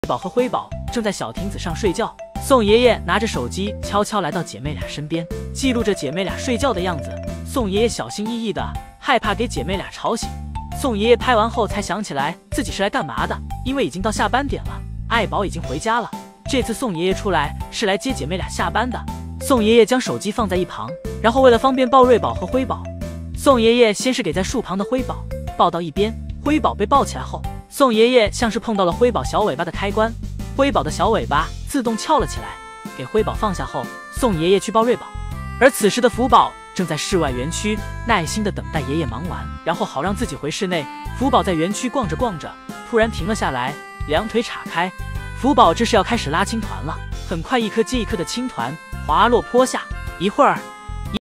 宝和辉宝正在小亭子上睡觉，宋爷爷拿着手机悄悄来到姐妹俩身边，记录着姐妹俩睡觉的样子。宋爷爷小心翼翼的，害怕给姐妹俩吵醒。宋爷爷拍完后才想起来自己是来干嘛的，因为已经到下班点了，爱宝已经回家了。这次宋爷爷出来是来接姐妹俩下班的。宋爷爷将手机放在一旁，然后为了方便抱瑞宝和辉宝，宋爷爷先是给在树旁的辉宝抱到一边。辉宝被抱起来后，宋爷爷像是碰到了辉宝小尾巴的开关，辉宝的小尾巴自动翘了起来。给辉宝放下后，宋爷爷去抱瑞宝。而此时的福宝正在室外园区耐心的等待爷爷忙完，然后好让自己回室内。福宝在园区逛着逛着，突然停了下来，两腿岔开。福宝这是要开始拉青团了。很快，一颗接一颗的青团滑落坡下，一会儿